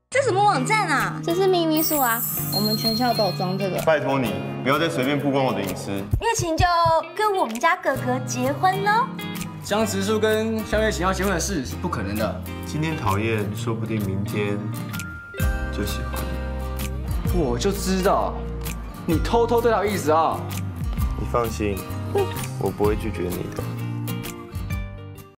这什么网站啊？ 这是秘密树啊，我们全校都有装这个。 拜托你不要再随便曝光我的隐私。 月琴就跟我们家哥哥结婚喽。 江直树跟萧月琴要结婚的事是不可能的。 今天讨厌，说不定明天就喜欢了。 我就知道，你偷偷对他有意思啊！ 你放心，我不会拒绝你的。